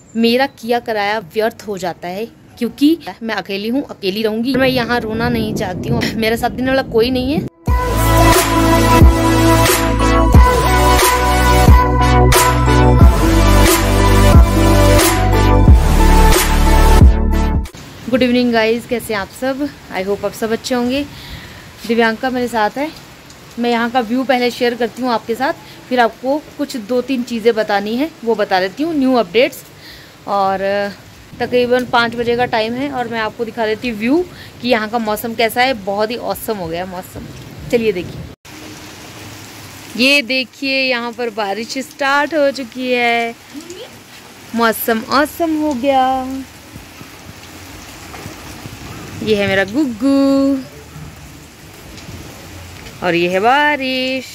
मेरा किया कराया व्यर्थ हो जाता है, क्योंकि मैं अकेली हूँ, अकेली रहूंगी। मैं यहाँ रोना नहीं चाहती हूँ, मेरा साथ देने वाला कोई नहीं है। गुड इवनिंग गाइज, कैसे हैं आप सब? आई होप आप सब अच्छे होंगे। दिव्यांका मेरे साथ है। मैं यहाँ का व्यू पहले शेयर करती हूँ आपके साथ, फिर आपको कुछ 2-3 चीज़ें बतानी है, वो बता देती हूँ, न्यू अपडेट्स। और तकरीबन 5 बजे का टाइम है और मैं आपको दिखा देती हूँ व्यू कि यहाँ का मौसम कैसा है। बहुत ही ऑसम हो गया मौसम। चलिए देखिए, ये देखिए यहाँ पर बारिश स्टार्ट हो चुकी है, मौसम ऑसम हो गया। ये है मेरा गुग्गू और ये है बारिश।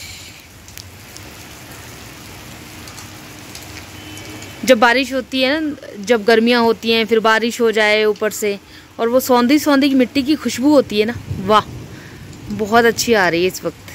जब बारिश होती है ना, जब गर्मियाँ होती हैं, फिर बारिश हो जाए ऊपर से, और वो सौंधी सौंधी की मिट्टी की खुशबू होती है ना, वाह, बहुत अच्छी आ रही है इस वक्त।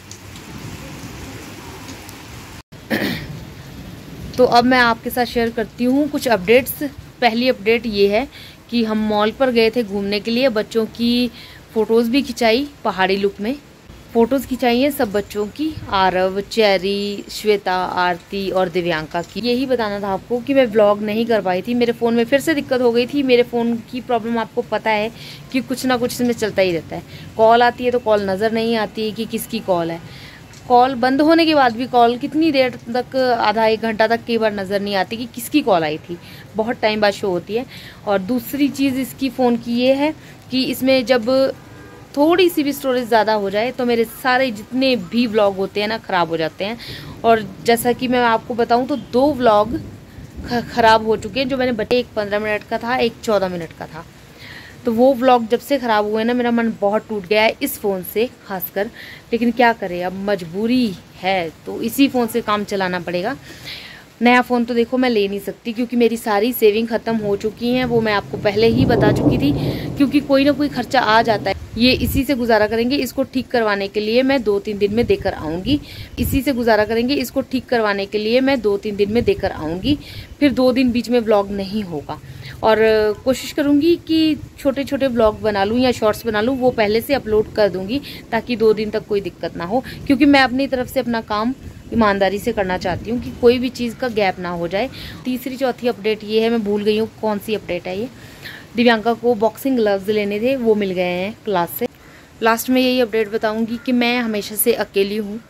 तो अब मैं आपके साथ शेयर करती हूँ कुछ अपडेट्स। पहली अपडेट ये है कि हम मॉल पर गए थे घूमने के लिए, बच्चों की फ़ोटोज़ भी खिंचाई, पहाड़ी लुक में फ़ोटोज़ खिंचाई हैं सब बच्चों की, आरव, चेरी, श्वेता, आरती और दिव्यांका की। यही बताना था आपको कि मैं व्लॉग नहीं कर पाई थी, मेरे फ़ोन में फिर से दिक्कत हो गई थी। मेरे फ़ोन की प्रॉब्लम आपको पता है कि कुछ ना कुछ इसमें चलता ही रहता है। कॉल आती है तो कॉल नज़र नहीं आती कि किसकी कॉल है। कॉल बंद होने के बाद भी कॉल कितनी देर तक, आधा 1 घंटा तक कई बार नज़र नहीं आती कि किसकी कॉल आई थी, बहुत टाइम बाद शो होती है। और दूसरी चीज़ इसकी फ़ोन की ये है कि इसमें जब थोड़ी सी भी स्टोरेज ज़्यादा हो जाए तो मेरे सारे जितने भी व्लॉग होते हैं ना, ख़राब हो जाते हैं। और जैसा कि मैं आपको बताऊं तो 2 व्लॉग ख़राब हो चुके हैं जो मैंने बटे, एक 15 मिनट का था, एक 14 मिनट का था। तो वो व्लॉग जब से ख़राब हुए ना, मेरा मन बहुत टूट गया है इस फ़ोन से खासकर। लेकिन क्या करें, अब मजबूरी है तो इसी फ़ोन से काम चलाना पड़ेगा। नया फ़ोन तो देखो मैं ले नहीं सकती, क्योंकि मेरी सारी सेविंग ख़त्म हो चुकी हैं, वो मैं आपको पहले ही बता चुकी थी। क्योंकि कोई ना कोई खर्चा आ जाता है, ये इसी से गुजारा करेंगे। इसको ठीक करवाने के लिए मैं 2-3 दिन में देकर आऊँगी। इसी से गुजारा करेंगे, इसको ठीक करवाने के लिए मैं 2-3 दिन में देकर आऊँगी। फिर 2 दिन बीच में व्लॉग नहीं होगा। और कोशिश करूँगी कि छोटे छोटे व्लॉग बना लूँ या शॉर्ट्स बना लूँ, वो पहले से अपलोड कर दूँगी ताकि 2 दिन तक कोई दिक्कत ना हो। क्योंकि मैं अपनी तरफ से अपना काम ईमानदारी से करना चाहती हूँ कि कोई भी चीज़ का गैप ना हो जाए। तीसरी चौथी अपडेट ये है, मैं भूल गई हूँ कौन सी अपडेट है ये। दिव्यांका को बॉक्सिंग ग्लव्स लेने थे, वो मिल गए हैं क्लास से। लास्ट में यही अपडेट बताऊँगी कि मैं हमेशा से अकेली हूँ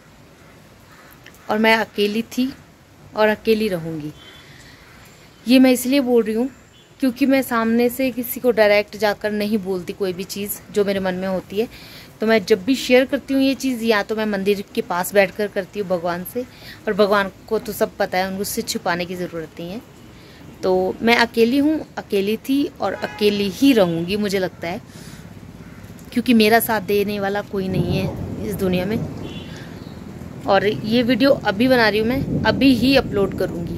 और मैं अकेली थी और अकेली रहूँगी। ये मैं इसलिए बोल रही हूँ क्योंकि मैं सामने से किसी को डायरेक्ट जाकर नहीं बोलती कोई भी चीज़ जो मेरे मन में होती है। तो मैं जब भी शेयर करती हूँ ये चीज़, या तो मैं मंदिर के पास बैठकर करती हूँ भगवान से, और भगवान को तो सब पता है, उनको उससे छुपाने की ज़रूरत नहीं है। तो मैं अकेली हूँ, अकेली थी और अकेली ही रहूँगी मुझे लगता है, क्योंकि मेरा साथ देने वाला कोई नहीं है इस दुनिया में। और ये वीडियो अभी बना रही हूँ मैं, अभी ही अपलोड करूँगी।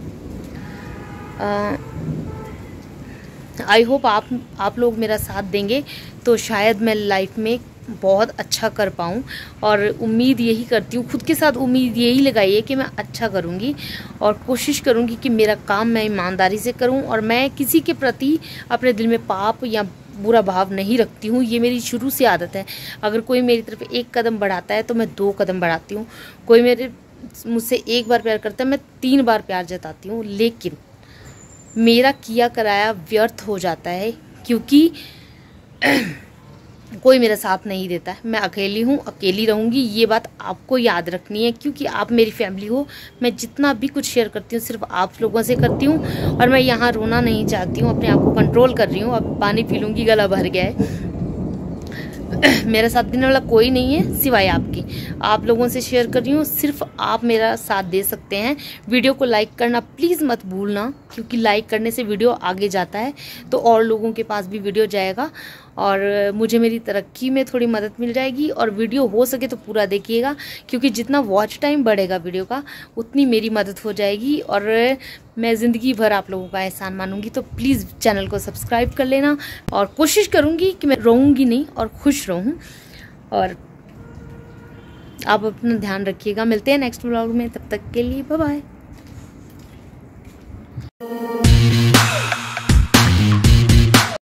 आई होप आप लोग मेरा साथ देंगे तो शायद मैं लाइफ में बहुत अच्छा कर पाऊँ। और उम्मीद यही करती हूँ, खुद के साथ उम्मीद यही लगाई है कि मैं अच्छा करूँगी और कोशिश करूँगी कि मेरा काम मैं ईमानदारी से करूँ। और मैं किसी के प्रति अपने दिल में पाप या बुरा भाव नहीं रखती हूँ, ये मेरी शुरू से आदत है। अगर कोई मेरी तरफ 1 कदम बढ़ाता है तो मैं 2 कदम बढ़ाती हूँ। कोई मुझसे 1 बार प्यार करता है, मैं 3 बार प्यार जताती हूँ। लेकिन मेरा किया कराया व्यर्थ हो जाता है, क्योंकि कोई मेरा साथ नहीं देता है। मैं अकेली हूँ, अकेली रहूँगी, ये बात आपको याद रखनी है, क्योंकि आप मेरी फैमिली हो। मैं जितना भी कुछ शेयर करती हूँ सिर्फ आप लोगों से करती हूँ। और मैं यहाँ रोना नहीं चाहती हूँ, अपने आप को कंट्रोल कर रही हूँ। अब पानी पी लूँगी, गला भर गया है। मेरा साथ देने वाला कोई नहीं है सिवाय आपकी। आप लोगों से शेयर कर रही हूँ, सिर्फ आप मेरा साथ दे सकते हैं। वीडियो को लाइक करना प्लीज़ मत भूलना, क्योंकि लाइक करने से वीडियो आगे जाता है तो और लोगों के पास भी वीडियो जाएगा और मुझे मेरी तरक्की में थोड़ी मदद मिल जाएगी। और वीडियो हो सके तो पूरा देखिएगा, क्योंकि जितना वॉच टाइम बढ़ेगा वीडियो का उतनी मेरी मदद हो जाएगी और मैं ज़िंदगी भर आप लोगों का एहसान मानूंगी। तो प्लीज़ चैनल को सब्सक्राइब कर लेना और कोशिश करूँगी कि मैं रोऊंगी नहीं और खुश रहूँ। और आप अपना ध्यान रखिएगा। मिलते हैं नेक्स्ट व्लॉग में, तब तक के लिए बाय बाय।